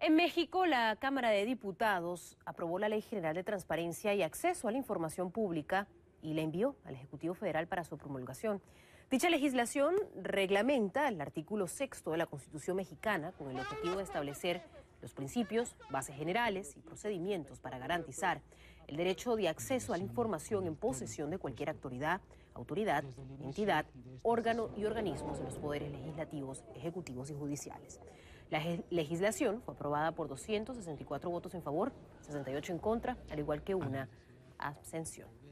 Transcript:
En México, la Cámara de Diputados aprobó la Ley General de Transparencia y Acceso a la Información Pública y la envió al Ejecutivo Federal para su promulgación. Dicha legislación reglamenta el artículo 6º de la Constitución mexicana con el objetivo de establecer los principios, bases generales y procedimientos para garantizar el derecho de acceso a la información en posesión de cualquier autoridad, entidad, órgano y organismos de los poderes legislativos, ejecutivos y judiciales. La legislación fue aprobada por 264 votos en favor, 68 en contra, al igual que una abstención.